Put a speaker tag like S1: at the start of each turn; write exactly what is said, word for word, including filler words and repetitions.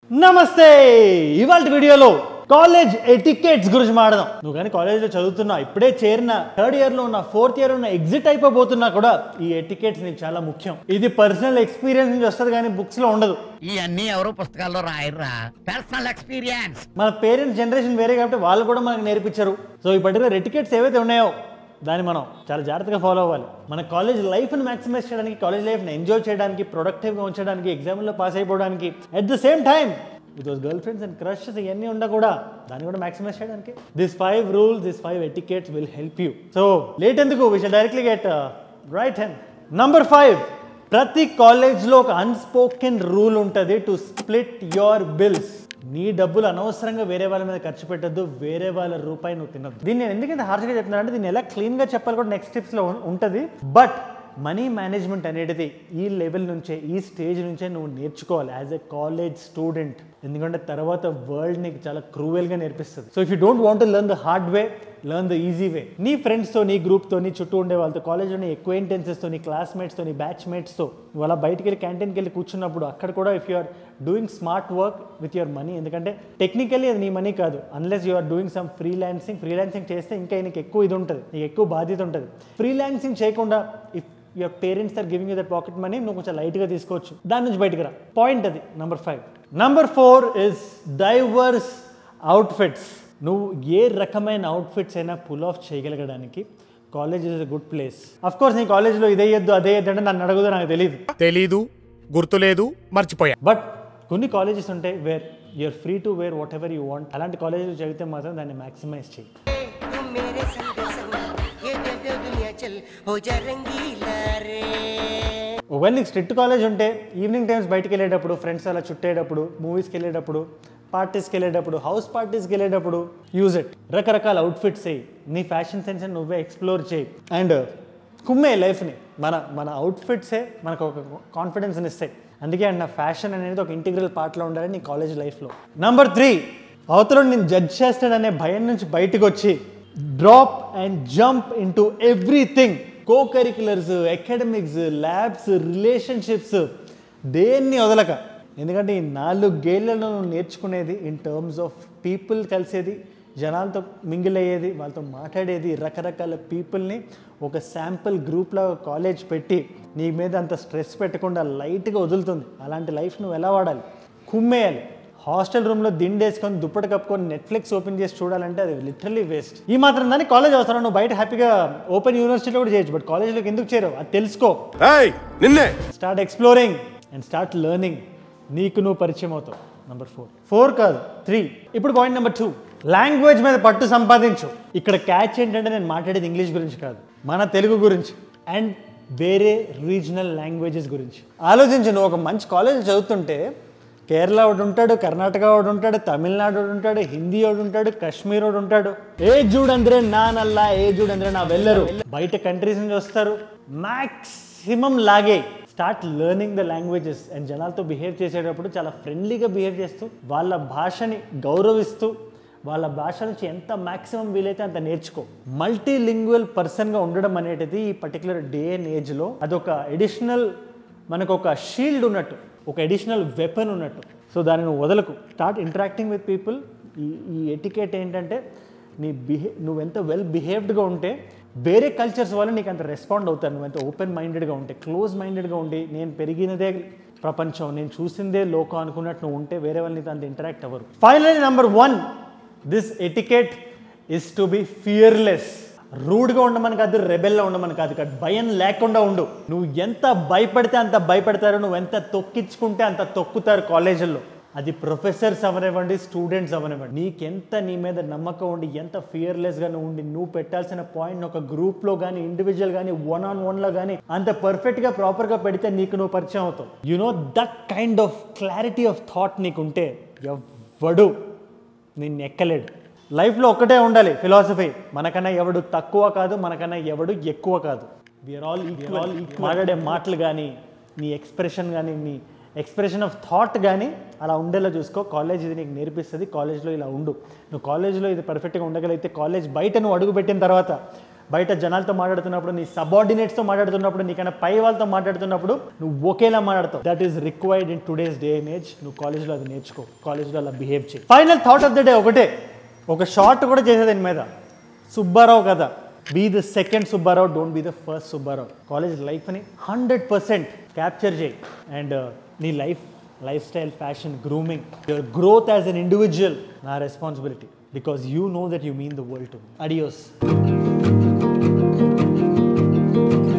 S1: నమస్తే ఇవాళ వీడియోలో కాలేజ్ ఎటికెట్స్ గురించి మాట్లాడదాం. నువ్వు కానీ కాలేజ్లో చదువుతున్నా, ఇప్పుడే చేరిన థర్డ్ ఇయర్లో ఉన్న, ఫోర్త్ ఇయర్ ఉన్న, ఎగ్జిట్ అయిపోతున్నా కూడా ఈ ఎటికెట్స్ నీకు చాలా ముఖ్యం. ఇది పర్సనల్ ఎక్స్పీరియన్స్ నుంచి వస్తుంది కానీ బుక్స్ లో ఉండదు.
S2: ఇవన్నీ ఎవరో పుస్తకాల్లో రాయరా, పర్సనల్ ఎక్స్పీరియన్స్.
S1: మన పేరెంట్స్ జనరేషన్ వేరే కాబట్టి వాళ్ళు కూడా మనకు నేర్పించారు. సో ఈ పర్టికులర్ ఎటికెట్స్ ఏవైతే ఉన్నాయో దాన్ని మనం చాలా జాగ్రత్తగా ఫాలో అవ్వాలి. మన కాలేజ్ లైఫ్ని మ్యాక్సిమైజ్ చేయడానికి, కాలేజ్ లైఫ్ని ఎంజాయ్ చేయడానికి, ప్రొడక్టివ్గా ఉంచడానికి, ఎగ్జామ్లో పాస్ అయిపోవడానికి, at the same time with those girl friends and crushes ఇవన్నీ ఉండా కూడా దాన్ని కూడా మ్యాక్సిమైజ్ చేయడానికి this five rules, this five etiquettes will help you. So late ఎందుకు, we shall directly get right hand. Number five, ప్రతి కాలేజ్లో ఒక అన్స్పోకెన్ రూల్ ఉంటుంది టు స్ప్లిట్ యువర్ బిల్స్. నీ డబ్బులు అనవసరంగా వేరే వాళ్ళ మీద ఖర్చు పెట్టద్దు, వేరే వాళ్ళ రూపాయి నువ్వు తినద్దు. దీన్ని నేను ఎందుకంటే హార్ష్గా చెప్తున్నాను అంటే దీన్ని ఎలా క్లీన్గా చెప్పాలి కూడా నెక్స్ట్ టిప్స్లో ఉంటుంది. బట్ మనీ మేనేజ్మెంట్ అనేది ఈ లెవెల్ నుంచే, ఈ స్టేజ్ నుంచే నువ్వు నేర్చుకోవాలి యాజ్ ఎ కాలేజ్ స్టూడెంట్. ఎందుకంటే తర్వాత వరల్డ్ నీకు చాలా క్రూవెల్గా నేర్పిస్తుంది. So if you don't want to learn the hard way, learn the easy way. నీ ఫ్రెండ్స్తో, నీ గ్రూప్తో, నీ చుట్టూ ఉండే వాళ్ళతో, కాలేజ్లో నీ ఎక్వైంటెన్సెస్తో, నీ క్లాస్మేట్స్తో, నీ బ్యాచ్మేట్స్తో నువ్వు అలా బయటికి వెళ్ళి క్యాంటీన్కి వెళ్ళి కూర్చున్నప్పుడు అక్కడ కూడా if you are doing smart work with your money, ఎందుకంటే టెక్నికల్లీ అది నీ మనీ కాదు, unless you are doing some freelancing. Freelancing చేస్తే ఇంకా నీకు ఎక్కువ ఇది ఉంటుంది, నీకు ఎక్కువ బాధ్యత ఉంటుంది. ఫ్రీలాన్సింగ్ చేయకుండా if your parents are giving you that pocket money, నువ్వు కొంచెం లైట్గా తీసుకోవచ్చు, దాని నుంచి బయటకు రా. పాయింట్ అది number five. Number four is diverse outfits. నువ్వు ఏ రకమైన అవుట్ఫిట్స్ అయినా పుల్ ఆఫ్ చేయగలగడానికి college is a good place. Of course నీ కాలేజ్లో ఇదే ఎద్దు అదే ఎద్దు అంటే నన్ను అడగదు, నాకు తెలియదు
S3: తెలీదు గుర్తులేదు మర్చిపోయా.
S1: బట్ కొన్ని కాలేజెస్ ఉంటాయి where you're free to wear whatever you want. అలాంటి కాలేజెస్ చదివితే మాత్రం దాన్ని మ్యాక్సిమైజ్ చేయి. ఒకవేళ నీకు స్ట్రిక్ట్ కాలేజ్ ఉంటే ఈవినింగ్ టైమ్స్ బయటకు వెళ్ళేటప్పుడు, ఫ్రెండ్స్ అలా చుట్టేటప్పుడు, మూవీస్కి వెళ్ళేటప్పుడు, పార్టీస్కి వెళ్ళేటప్పుడు, హౌస్ పార్టీస్కి వెళ్ళేటప్పుడు యూజ్ ఇట్. రకరకాల అవుట్ఫిట్స్ చేయి, నీ ఫ్యాషన్ సెన్స్ నువ్వే ఎక్స్ప్లోర్ చేయి అండ్ కుమ్మే లైఫ్ని. మన మన అవుట్ఫిట్సే మనకు ఒక కాన్ఫిడెన్స్ని ఇస్తాయి. అందుకే అండ్ నా ఫ్యాషన్ అనేది ఒక ఇంటిగ్రల్ పార్ట్లో ఉండాలి నీ కాలేజ్ లైఫ్లో. నంబర్ త్రీ, అవతల నేను జడ్జ్ చేస్తాడనే భయం నుంచి బయటకు వచ్చి drop and jump into everything. Co curriculars, academics, labs, relationships, దేన్ని వదలక. ఎందుకంటే ఈ నాలుగేళ్లలో నువ్వు నేర్చుకునేది ఇన్ టర్మ్స్ ఆఫ్ పీపుల్, కలిసేది, జనాలతో మింగిల్ అయ్యేది, వాళ్ళతో మాట్లాడేది, రకరకాల పీపుల్ని ఒక శాంపుల్ గ్రూప్లో కాలేజ్ పెట్టి నీ మీద అంత స్ట్రెస్ పెట్టకుండా లైట్గా వదులుతుంది. అలాంటి లైఫ్ నువ్వు ఎలా వాడాలి? కుమ్మేయాలి. హాస్టల్ రూమ్లో దిండేసుకొని దుప్పటి కప్పుకొని నెట్ఫ్లిక్స్ ఓపెన్ చేసి చూడాలంటే అది లిటరల్లీ వేస్ట్. ఈ మాత్రం దాన్ని కాలేజ్ అవసరం. నువ్వు బయట హ్యాపీగా ఓపెన్ యూనివర్సిటీలో కూడా చేయొచ్చు, బట్ కాలేజ్లోకి ఎందుకు చేరవు అది తెలుసుకో.
S3: నిన్నే
S1: start exploring and start learning. నీకు నువ్వు పరిచయం అవుతావు. నెంబర్ ఫోర్ ఫోర్ కాదు త్రీ. ఇప్పుడు పాయింట్ నెంబర్ టూ, లాంగ్వేజ్ మీద పట్టు సంపాదించు. ఇక్కడ క్యాచ్ ఏంటంటే నేను మాట్లాడేది ఇంగ్లీష్ గురించి కాదు, మన తెలుగు గురించి అండ్ వేరే రీజనల్ లాంగ్వేజెస్ గురించి. ఆలోచించు, నువ్వు ఒక మంచి కాలేజ్ చదువుతుంటే కేరళ వాడు ఉంటాడు, కర్ణాటక వాడు ఉంటాడు, తమిళనాడు వాడు ఉంటాడు, హిందీ వాడు ఉంటాడు, కాశ్మీర్ వాడు ఉంటాడు. ఏ జూడ్ అందరే నా నల్లా, ఏ జూడ్ అందరే నా వెళ్ళరు. బయట కంట్రీస్ నుంచి వస్తారు. మ్యాక్సిమం లాగే start learning the languages and జనాలతో బిహేవ్ చేసేటప్పుడు చాలా ఫ్రెండ్లీగా బిహేవ్ చేస్తూ, వాళ్ళ భాషని గౌరవిస్తూ, వాళ్ళ భాష నుంచి ఎంత మ్యాక్సిమం వీలైతే అంత నేర్చుకో. మల్టీలింగ్వల్ పర్సన్గా ఉండడం అనేది ఈ పర్టికులర్ డే అండ్ ఏజ్లో అదొక ఎడిషనల్, మనకు ఒక షీల్డ్ ఉన్నట్టు, ఒక ఎడిషనల్ వెపన్ ఉన్నట్టు. సో దాన్ని నువ్వు వదలకు. Start interacting with people. ఈ ఈ ఎటికెట్ ఏంటంటే నీ బిహే నువ్వెంత వెల్ బిహేవ్డ్గా ఉంటే వేరే కల్చర్స్ వల్ల నీకు అంత రెస్పాండ్ అవుతారు. నువ్వెంత ఓపెన్ మైండెడ్గా ఉంటే, క్లోజ్ మైండెడ్గా ఉండి నేను పెరిగినదే ప్రపంచం, నేను చూసిందే లోకం అనుకున్నట్టు నువ్వు ఉంటే వేరే వాళ్ళని అంత ఇంటరాక్ట్ అవ్వరు. Finally number one, this etiquette is to be fearless. రూడ్గా ఉండమని కాదు, రెబెల్లా ఉండమని కాదు, కాదు భయం లేకుండా ఉండు. నువ్వు ఎంత భయపడితే అంత భయపడతారు, నువ్వు ఎంత తొక్కించుకుంటే అంత తొక్కుతారు కాలేజీల్లో. అది ప్రొఫెసర్స్ అవనివ్వండి, స్టూడెంట్స్ అవనివ్వండి. నీకెంత నీ మీద నమ్మకం ఉండి, ఎంత ఫియర్లెస్గా నువ్వు ఉండి, నువ్వు పెట్టాల్సిన పాయింట్ ఒక గ్రూప్లో కానీ, ఇండివిజువల్ కానీ, వన్ ఆన్ వన్లో కానీ అంత పర్ఫెక్ట్గా ప్రాపర్గా పెడితే నీకు నువ్వు పరిచయం అవుతావు. You know that kind of clarity of thought నీకుంటే ఎవ్వడు నిన్ను ఎక్కలేడు. లైఫ్లో ఒక్కటే ఉండాలి ఫిలాసఫీ, మనకన్నా ఎవడు తక్కువ కాదు, మనకన్నా ఎవడు ఎక్కువ కాదు. We're all equal. మాట్లాడే మాటలు కానీ, నీ ఎక్స్ప్రెషన్ కానీ, నీ ఎక్స్ప్రెషన్ ఆఫ్ థాట్ కానీ అలా ఉండేలా చూసుకో. కాలేజ్ ఇది నీకు నేర్పిస్తుంది. కాలేజ్లో ఇలా ఉండు. నువ్వు కాలేజ్లో ఇది పర్ఫెక్ట్గా ఉండగలిగితే కాలేజ్ బయట నువ్వు అడుగు పెట్టిన తర్వాత బయట జనాలతో మాట్లాడుతున్నప్పుడు, నీ సబార్డినేట్స్తో మాట్లాడుతున్నప్పుడు, నీకన్నా పై వాళ్ళతో మాట్లాడుతున్నప్పుడు నువ్వు ఒకేలా మాట్లాడతావు. That is required in today's day and age. నువ్వు కాలేజ్లో అది నేర్చుకో, కాలేజ్లో అలా బిహేవ్ చేయి. Final thought of the day ఒకటే, ఒక షార్ట్ కూడా చేసేది దీని మీద. సుబ్బారావు కదా, be the second Subbarao, don't be the first Subbarao. కాలేజ్ లైఫ్ని హండ్రెడ్ పర్సెంట్ క్యాప్చర్ చేయి. అండ్ నీ life life style, fashion, grooming, your growth as an individual నా responsibility, because you know that you mean the world to me. Adios.